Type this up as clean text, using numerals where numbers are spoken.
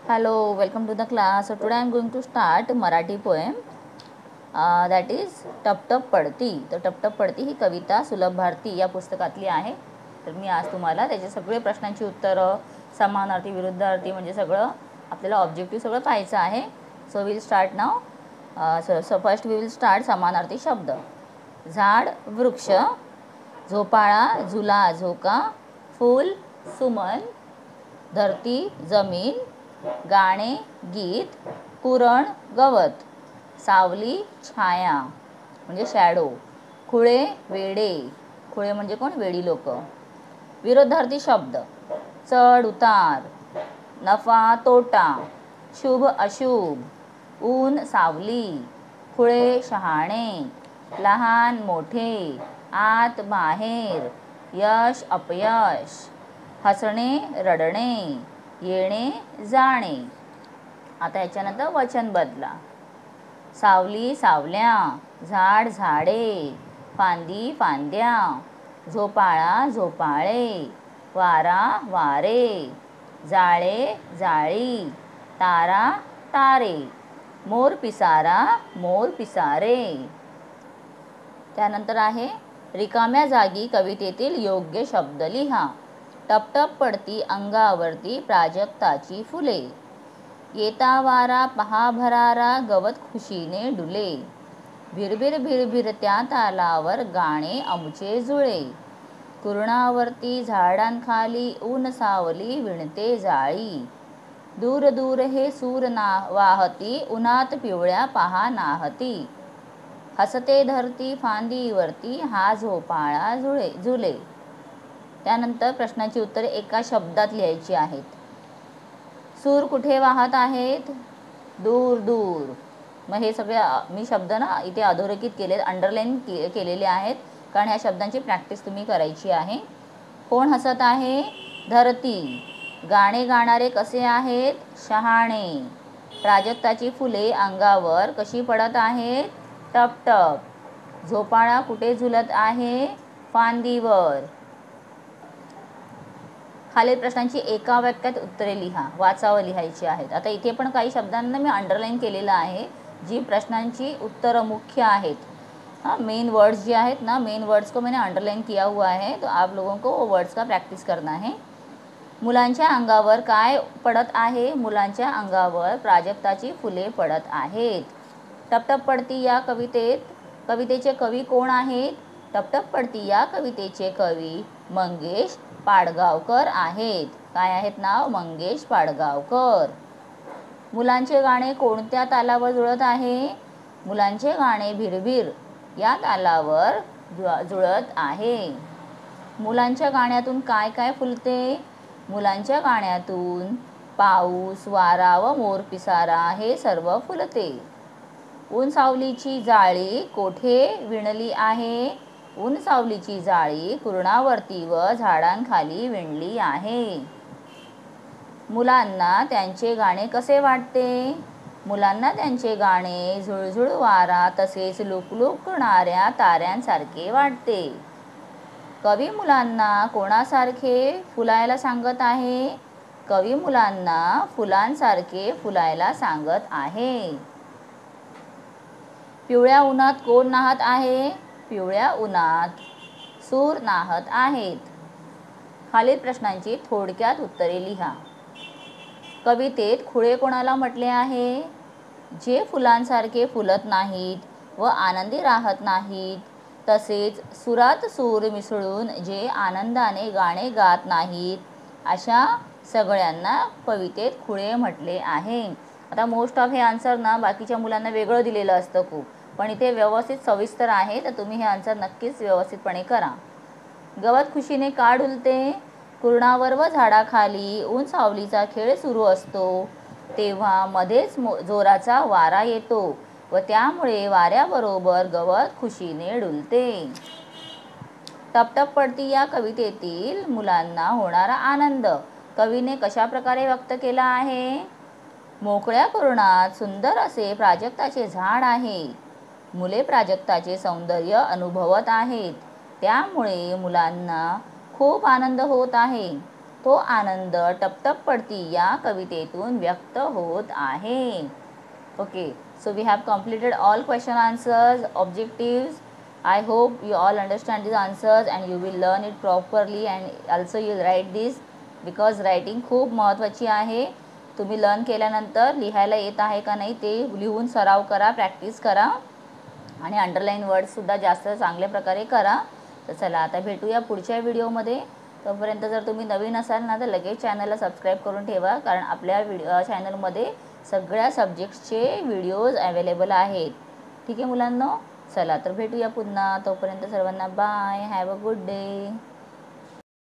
Hello, welcome to the class. So today I am going to start Marathi poem that is टप टप पडती. तर टप टप पडती ही कविता सुलभ भारती या पुस्तकातली आहे. तर मी आज तुम्हाला त्याचे सगळे प्रश्नांची उत्तरं, समानार्थी विरुद्धार्थी म्हणजे सगळं आपल्याला ऑब्जेक्टिव्ह सगळं पाहायचं आहे. So will start now. So first we will start समानार्थी शब्द. झाड वृक्ष, झोपाळा झुला झोका, फूल सुमन, धरती जमीन, गाणे गीत, कुरण गवत, सावली छाया म्हणजे शॅडो, खुळे वेडे, खुळे म्हणजे कोण, वेडी लोक. विरोधार्थी शब्द चढ उतार, नफा तोटा, शुभ अशुभ, ऊन सावली, खुळे शहाणे, लहान मोठे, आत बाहेर, यश अपयश, हसणे रडणे, येणे जाणे. आता याच्यानंतर वचन बदला. सावली सावल्या, झाड झाडे, फांदी फांद्या, झोपाळा झोपाळे, वारा वारे, जाळे जाळी, तारा तारे, मोर पिसारा मोर पिसारे. त्यानंतर आहे रिकाम्या जागी कवितेतील योग्य शब्द लिहा. टप टप पडती अंगावरती प्राजक्ताची फुले, येता वारा पहा भरारा गवत खुशीने डुले, भिरभिर भिरभिर त्या तालावर गाणे आमचे जुळे, कुरणावरती झाडांखाली ऊन सावली विणते जाळी, दूर दूर हे सूर वाहती उन्हात पिवळ्या पहा नाहती, हसते धरती फांदीवरती हा झोपाळा झुले. त्यानंतर प्रश्नाची उत्तरे एका शब्दात लिहायची आहेत. सूर कुठे वाहत आहेत, दूर दूर. मग हे सगळे मी शब्द ना इथे अधोरेखित केले, अंडरलाईन केलेले आहेत, कारण ह्या शब्दांची प्रॅक्टिस तुम्ही करायची आहे. कोण हसत आहे, धरती. गाणे गाणारे कसे आहेत, शहाणे. प्राजक्ताची फुले अंगावर कशी पडत आहेत, टप टप. झोपाळा कुठे झुलत आहे, फांदीवर. खालील प्रश्नांची एका वाक्यात उत्तरे लिहा. वाचावं लिहायची आहेत. आता इथे पण काही शब्दांना मी अंडरलाईन केलेलं आहे, जी प्रश्नांची उत्तरं मुख्य आहेत. मेन वर्ड्स जे आहेत ना, मेन वर्ड्स को मैंने अंडरलाइन किया हुआ है, तो आप लोगों को वो वर्ड्स का प्रॅक्टिस करना है. मुलांच्या अंगावर काय पडत आहे, मुलांच्या अंगावर प्राजक्ताची फुले पडत आहेत. टपटप पडती या कवितेचे कवी कोण आहेत, टपटप पडती या कवितेचे कवी मंगेश पाडगावकर आहेत. काय आहेत नाव, मंगेश पाडगावकर. मुलांचे गाणे कोणत्या तालावर जुळत आहे, मुलांचे गाणे भिरभिर या तालावर जुळत आहे. मुलांच्या गाण्यातून काय काय फुलते, मुलांच्या गाण्यातून पाऊस वारा व मोर पिसारा हे सर्व फुलते. ऊन सावलीची जाळी कोठे विणली आहे, ऊन सावलीची जाळी कुरणावरती व झाडांखाली विणली आहे. मुलांना त्यांचे गाणे कसे वाटते, मुलांना त्यांचे गाणे झुळझुळ वारा तसेच लुकलुकणाऱ्या ताऱ्यांसारखे वाटते. कवी मुलांना कोणासारखे फुलायला सांगत आहे, कवी मुलांना फुलांसारखे फुलायला सांगत आहे. पिवळ्या उन्हात कोण नाहत आहे, पिवळ्या उन्हात सूर नाहत आहेत. खालील प्रश्नांची थोडक्यात उत्तरे लिहा. कवितेत खुळे कोणाला म्हटले आहे, जे फुलांसारखे फुलत नाहीत व आनंदी राहत नाहीत, तसेच सुरात सूर मिसळून जे आनंदाने गाणे गात नाहीत, अशा सगळ्यांना कवितेत खुळे म्हटले आहे. आता मोस्ट ऑफ हे आन्सर ना बाकीच्या मुलांना वेगळं दिलेलं असतं खूप, पण इथे व्यवस्थित सविस्तर आहे, तर तुम्ही हे आन्सर नक्कीच व्यवस्थितपणे करा. गवत खुशीने का डुलते, कुरणावर व झाडाखाली ऊन सावलीचा खेळ सुरू असतो, तेव्हा मध्येच जोराचा वारा येतो व त्यामुळे वाऱ्याबरोबर गवत खुशीने डुलते. टपटप पडती या कवितेतील मुलांना होणारा आनंद कवीने कशा प्रकारे व्यक्त केला आहे. मोकळ्या कुरणात सुंदर असे प्राजक्ताचे झाड आहे. मुले प्राजक्ताचे सौंदर्य अनुभवत आहेत, त्यामुळे मुलांना खूप आनंद होत आहे. तो आनंद टपटप पडती या कवितेतून व्यक्त होत आहे. Okay, so we have completed all question answers, objectives. I hope you all understand these answers and you will learn it properly and also you write this because writing खूप महत्त्वाची आहे. तुम्ही लर्न केल्यानंतर लिहायला येत आहे का नाही ते लिहून सराव करा, प्रॅक्टिस करा आणि अंडरलाईन वर्ड्ससुद्धा जास्त चांगल्या प्रकारे करा. तर चला आता भेटूया पुढच्या व्हिडिओमध्ये. तोपर्यंत जर तुम्ही नवीन असाल ना तर लगेच चॅनलला सबस्क्राईब करून ठेवा, कारण आपल्या चॅनलमध्ये सगळ्या सब्जेक्ट्सचे व्हिडिओज अवेलेबल आहेत. ठीक आहे मुलांनो, चला तर भेटूया पुन्हा. तोपर्यंत सर्वांना bye, have a good day.